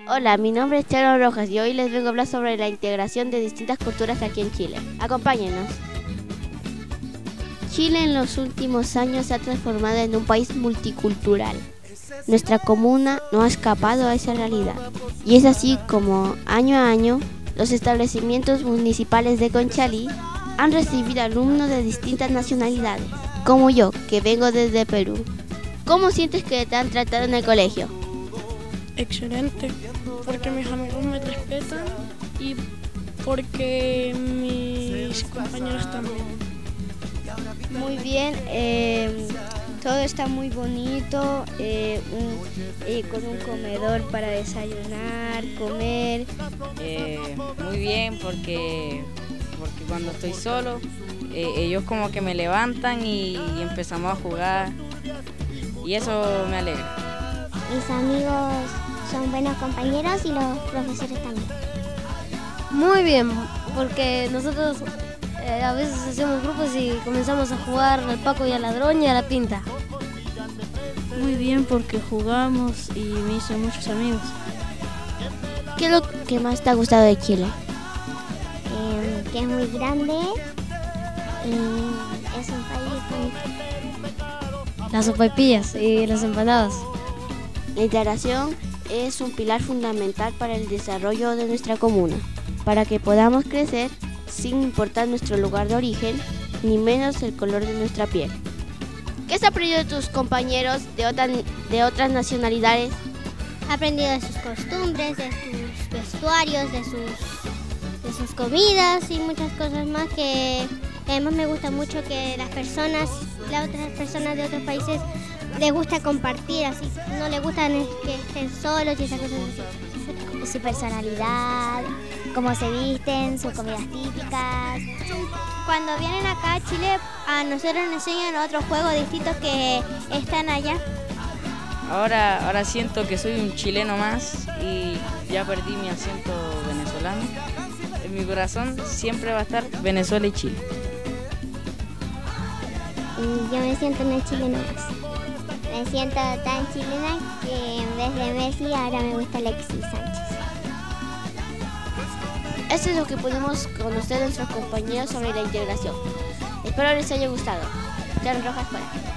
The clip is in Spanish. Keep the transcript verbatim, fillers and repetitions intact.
Hola, mi nombre es Charo Rojas y hoy les vengo a hablar sobre la integración de distintas culturas aquí en Chile. Acompáñenos. Chile en los últimos años se ha transformado en un país multicultural. Nuestra comuna no ha escapado a esa realidad. Y es así como, año a año, los establecimientos municipales de Conchalí han recibido alumnos de distintas nacionalidades, como yo, que vengo desde Perú. ¿Cómo sientes que te han tratado en el colegio? Excelente, porque mis amigos me respetan y porque mis compañeros también. Muy bien, eh, todo está muy bonito, eh, un, eh, con un comedor para desayunar, comer. Eh, muy bien, porque, porque cuando estoy solo, eh, ellos como que me levantan y, y empezamos a jugar y eso me alegra. Mis amigos son buenos compañeros y los profesores también. Muy bien, porque nosotros eh, a veces hacemos grupos y comenzamos a jugar al Paco y al Ladrón y a la Pinta. Muy bien, porque jugamos y me hice muchos amigos. ¿Qué es lo que más te ha gustado de Chile? Eh, que es muy grande y es un país bonito. Las sopaipillas y las empanadas. La integración es un pilar fundamental para el desarrollo de nuestra comuna, para que podamos crecer sin importar nuestro lugar de origen, ni menos el color de nuestra piel. ¿Qué has aprendido de tus compañeros de, otra, de otras nacionalidades? He aprendido de sus costumbres, de sus vestuarios, de sus, de sus comidas y muchas cosas más que además me gusta mucho que las personas, las otras personas de otros países les gusta compartir, así no les gusta que estén solos y esas cosas así. Su personalidad, cómo se visten, sus comidas típicas. Cuando vienen acá a Chile, a nosotros nos enseñan otros juegos distintos que están allá. Ahora, ahora siento que soy un chileno más y ya perdí mi acento venezolano. En mi corazón siempre va a estar Venezuela y Chile. Y yo me siento una chilena más. Me siento tan chilena que en vez de Messi ahora me gusta Alexis Sánchez. Eso es lo que pudimos conocer de nuestros compañeros sobre la integración. Espero les haya gustado. Jan Rojas fuera.